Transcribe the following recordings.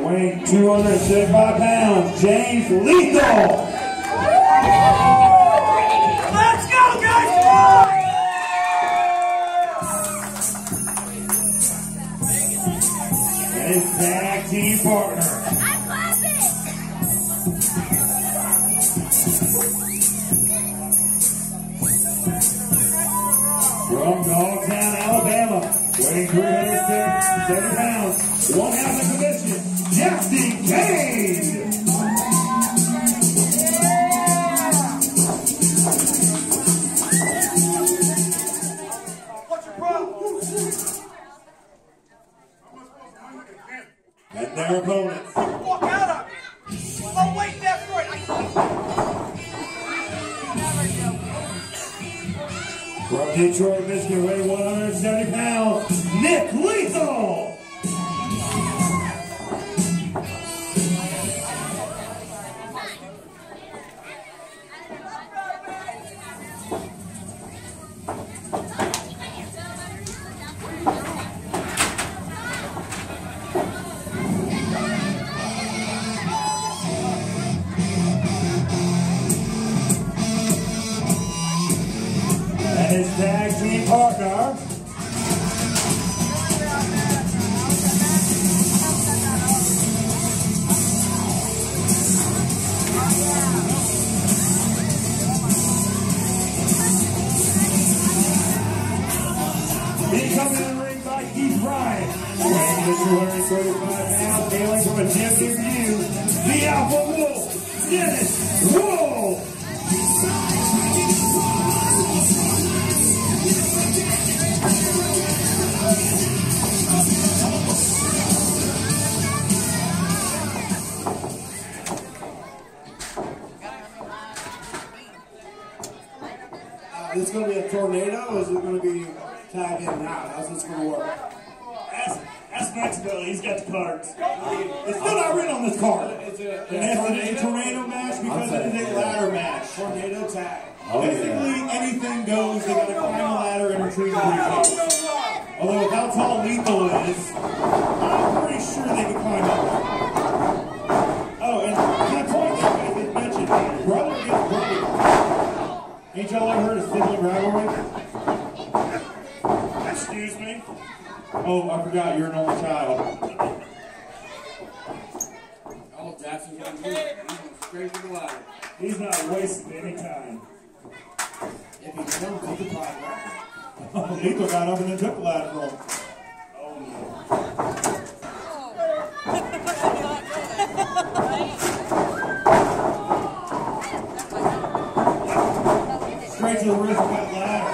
weighing 275 pounds, James Lethal. Let's go, guys! And his tag team partner. From Dogtown, Alabama, weighing 370 pounds, 1 half the division, Jackson Cade. What's your problem? And their opponents. Walk out of me! Oh, wait, that's right. From Detroit, Michigan, weighing 170 pounds, Nick Lethal. And his tag team partner. He comes in the ring by Keith Ryan, weighing in 235 pounds, hailing from a gym near you, the Alpha Wolf, Dennis Wolf. Is it going to be a tornado, or is it going to be tag in and out? How's this going to work? Ask Maxwell, he's got the cards. It's still not written on this card. It's a tornado match because it is a ladder match. Tornado tag. Basically, anything goes. They got to climb a ladder and retrieve the briefcase. Although with how tall Lethal is, I'm pretty sure they can climb up. Oh, and can I point out, I didn't mention, brother against brother. Ain't y'all ever heard of sibling rivalry? Excuse me? Oh, I forgot, you're an only child. Oh, that's what I'm doing. He's straight to the ladder. He's not wasting any time. If he jumps, he can climb right. Lethal got up and then took the ladder from him. Oh, no. Straight to the wrist of that ladder.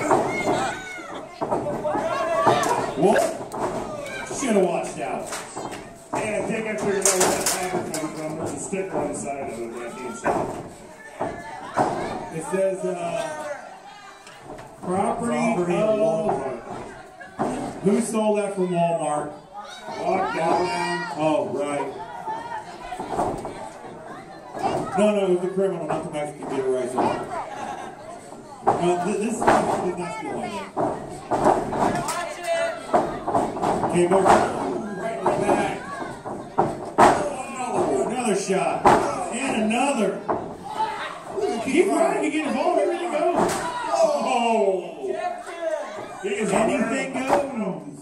What? Should have watched out. Yeah, I think I figured out where that ladder came from. There's a sticker on the side of it that being said. It says, property of Walmart. Who sold that from Walmart? Walk down. Oh, right. No, it was the criminal, not the Mexican get right. No, this is not still like that. Came over right in the back. Oh, another shot. And another. Keep trying to get involved. Everything goes. Oh. Anything goes.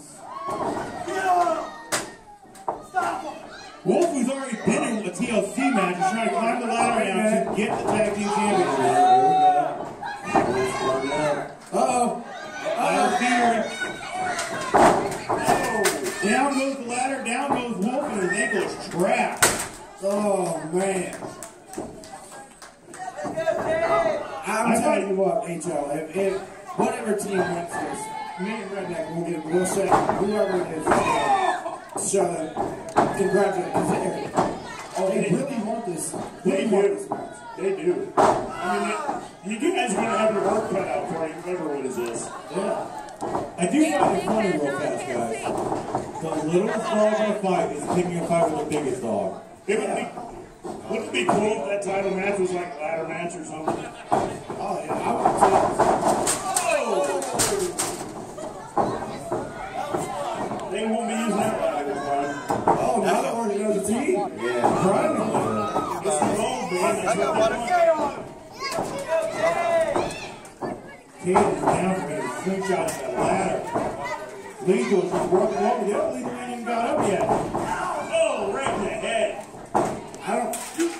Wolf, who's already been in a TLC match, is trying to climb the ladder now to get the tag team championship. Uh-oh. Down goes the ladder, down goes Wolf, and his ankle is trapped. Oh, man. I'm telling you what, HL, if whatever team wins this, me and Redneck we'll say whoever it is, so congratulate. Oh, they really want this. They do. They do. I mean, you guys are going to have your work cut out for you. Whatever what is this? Yeah. I do find it funny real fast, guys. The littlest dog in a fight is picking a fight with the biggest dog. Wouldn't it be cool if that title match was like a ladder match or something? Oh, yeah, I would They won't be using that ladder this time. Oh, Oh, now that we're another team. Yeah. Right? It's the old man. I got water. Kid is down for me to slingshot that ladder. Lethal is just working over. The other Lethal ain't even got up yet. Oh, right in the head. I don't.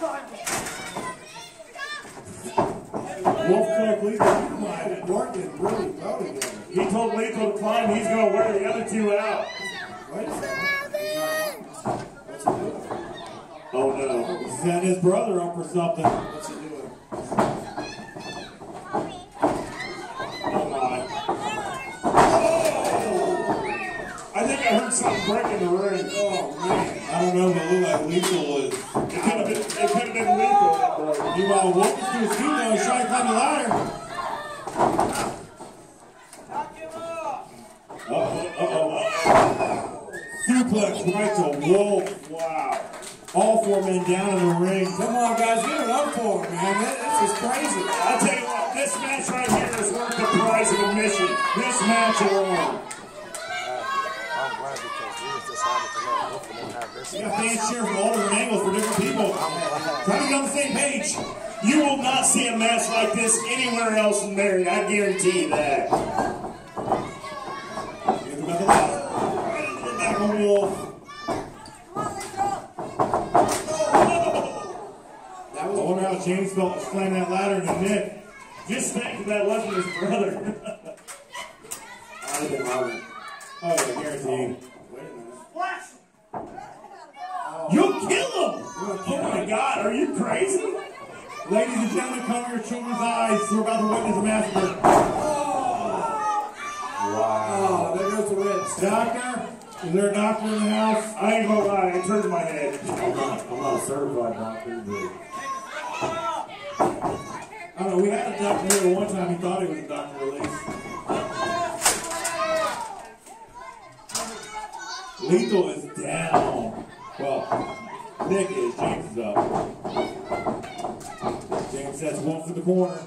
Wolf took Lethal to climb and working really well together. He told Lethal to climb. He's going to wear the other two out. Wait a second. What's he doing? Oh no. He's setting his brother up for something. What's he doing? Oh my. Oh! I think I heard something break in the ring. Oh, man. I don't know, but it looked like Lethal was. It could have been Lethal that broke. Meanwhile, Wolf is to his feet now. He's trying to climb the ladder. Knock him off. Suplex right to Wolf. Wow. All four men down in the ring. Come on, guys. Give it up for him, man. This is crazy. I'll tell you what, this match right here is worth the price of admission. This match alone. I'm glad because we decided to let both of them have this. You got fans cheering from all different angles for different people. Trying to get on the same page. You will not see a match like this anywhere else in Mary. I guarantee you that. Here's another ladder. Back on Wolf. I wonder how James felt slamming that ladder in the neck. Just think that wasn't his brother. I think Robert. Oh, yeah, guaranteed. Wait a minute. What? You'll kill him! Oh my God, are you crazy? Ladies and gentlemen, cover your children's eyes. We're about to witness a massacre. Oh, there goes the ribs. Doctor? Is there a doctor in the house? I ain't gonna lie, it turned my head. I'm not a certified doctor, but I don't know, we had a doctor here one time, he thought he was a Dr. Release. Lethal is down. Well, Nick is, James is up. James sets Wolf in the corner.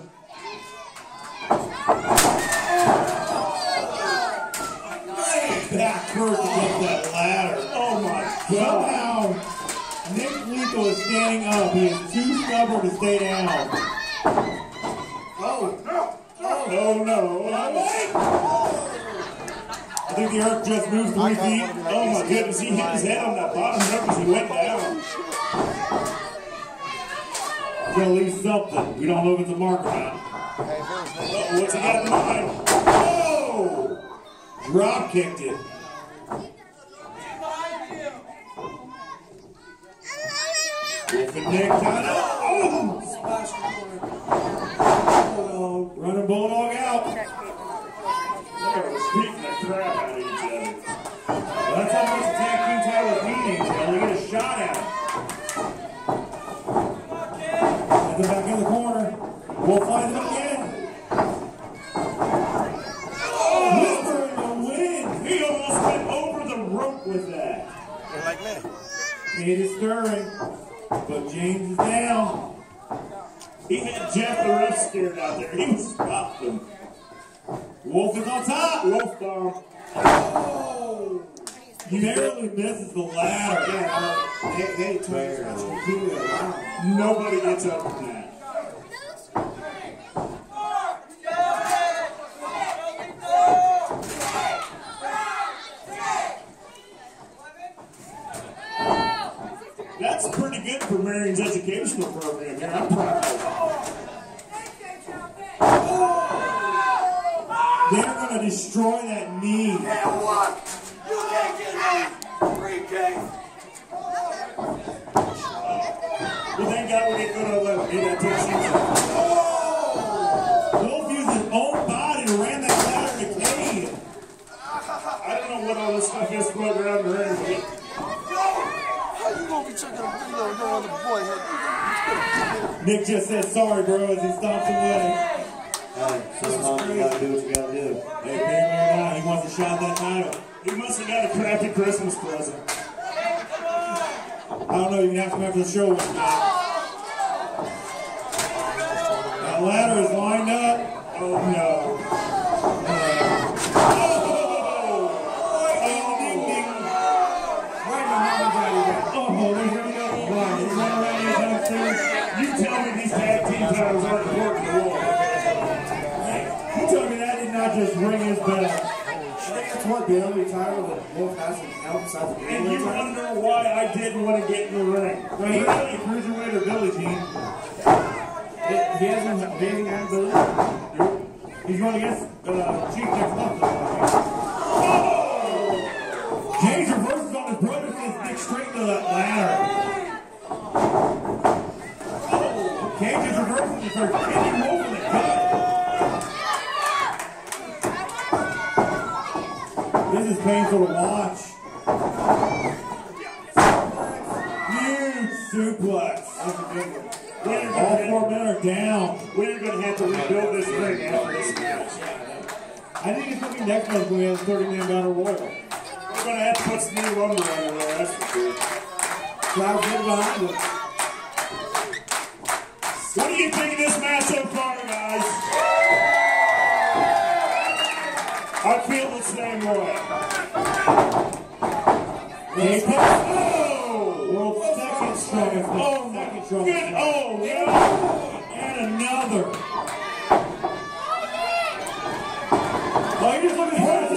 Back first against that ladder. Oh my God. Somehow, Nick Lethal is standing up. He is too stubborn to stay down. Oh no. I think the earth just moved 3 feet. Oh my goodness, he hit his head on that bottom rung as he went down. He's gonna leave something. We don't know if it's a mark or not. What's he got in mind? Oh! Drop kicked it. Wolf and Nick got it. Oh! Running Bulldog out. They're beating the crap out of each other. Well, that's how much the tag team titles mean, Angel. They get a shot at him. Get them back in the corner. We'll find them again. Whisper in the wind. He almost went over the rope with that. they're like me. It is stirring, but James is down. He had Jeff the ref scared out there. He was stopped him. Wolf is on top. Wolf bomb. Oh! He narrowly misses the ladder. Yeah, they took that's completely around. Nobody gets up from that. That's pretty good for Marion's educational program here. I'm proud of it. They're going to destroy that knee. And what? You can't get me! Free kick! Well, thank God we didn't go to 11. Maybe that takes you. Wolf used his own body to ram that ladder to Cade. I don't know what all this stuff is floating around the ring, but How you gonna be checking a video of your other boy here? Nick just said sorry, bro, as he stomps away. Hey, sometimes you gotta do what you gotta do. Hey, apparently or not, he wants to shot that title. He must have got a crappy Christmas present. I don't know, you can ask him after the show one time. That ladder is lined up. Oh no. Right in the mouth, that's what the only title that Wolf hasn't held besides the And you wonder why I didn't want to get in the ring. Well, he's only cruiserweight or Billie Jean. He hasn't had Billie. He's going against Chief next month. Oh! James reverses on his brother, says Nick straight to that ladder. Oh! Cage is reversing and starts hitting Wolf in the gut. This is painful to watch. Huge suplex. That's a big one. All 4 men are down. We're going to have to rebuild this ring after this match. I think it's going to be next month when we have a 30-man battle royal. We're going to have to put some new lumber under there, that's for sure. Crowd's getting behind us. What do you think of this match so far, guys? I feel the same way. World's second strongest. Oh, second strongest. good. Oh, yeah. And another. Oh, you just look at his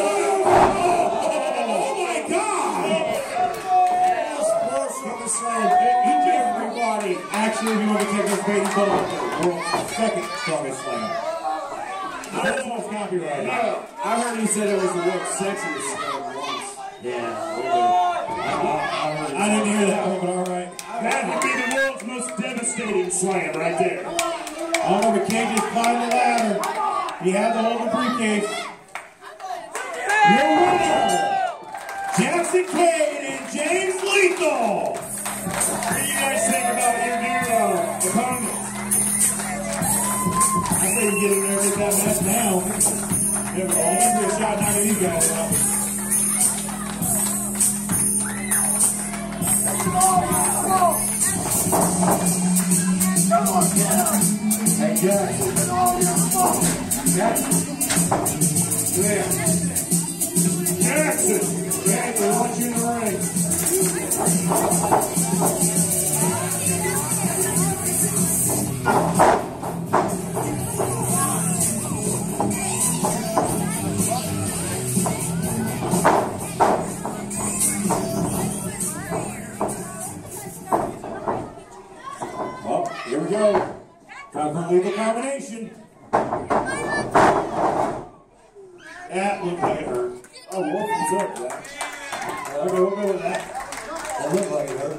oh my God! Explosive slam. Each and everybody. Actually, if you want to take this baby ball, world's second strongest slam. That's almost copyrighted. I heard he said it was the world's sexiest slam once. Yeah. I didn't hear that one, but all right. That would be the world's most devastating slam right there. Oliver Cage just climbed the ladder. He had the whole briefcase. Your winner, Jackson Cade and James Lethal. What do you guys think about your new opponents? I say you get in there and get that match down. Never all give a shot knocking these guys out. Come on, get him! Hey, Jackson. Jackson. Yeah. Jackson! Jackson, I want you in the ring. Oh, here we go. Time for a legal combination. That looked like it hurt. Oh, Wolf is up for that. Okay, we'll go with that. That looked like it hurt.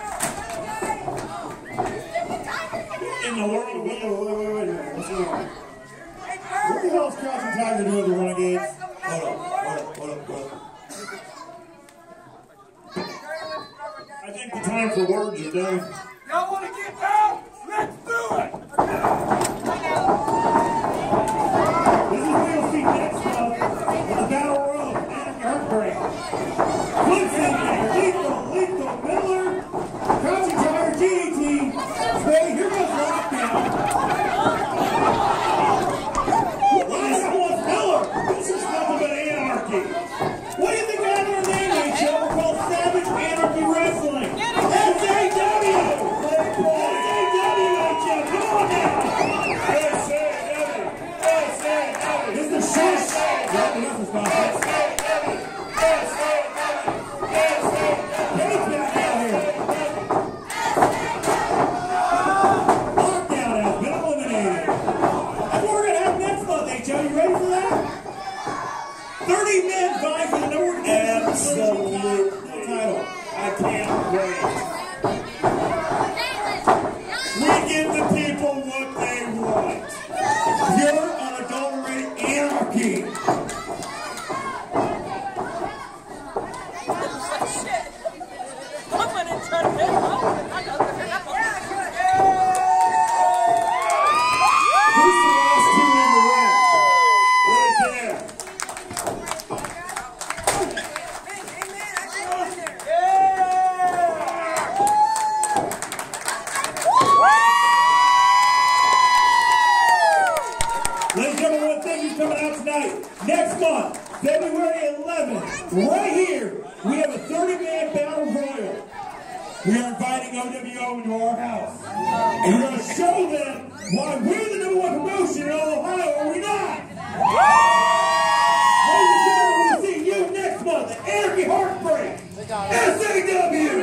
In the world, Wait a minute. What's going on? What the hell is Crouching Tiger doing with the Renegades? Hold up. I think the time for words is done. Y'all want to get down? Let's do it! This is what you'll see next month in the Battle Royal of Anarchy Heartbreak. Lethal, Miller, Crouching Tiger, GDT. Hey, here goes Lockdown. Lockdown Miller. This is nothing but anarchy. What do you think we have in our name, HL? We're called Savage Anarchy Wrestling. SAW! SAW, HL. Come on now. This is the short. Yeah, this is fine. Lockdown has been eliminated. That's what we're going to have next month, HL. You ready for that? 30 men vying for the number one Absolute title. I can't wait. We give the people what they want. Pure, unadulterated anarchy. I'm gonna turn it over. Who's the last two in the ring? Right there. Ladies and gentlemen, one thing is coming out tonight. Next month, February 11th, right here, we have a 30-man battle royal. We are inviting OWO into our house. And we're going to show them why we're the number one promotion in all Ohio, are we not? Ladies and gentlemen, we'll see you Anarchy Heartbreak. SAW.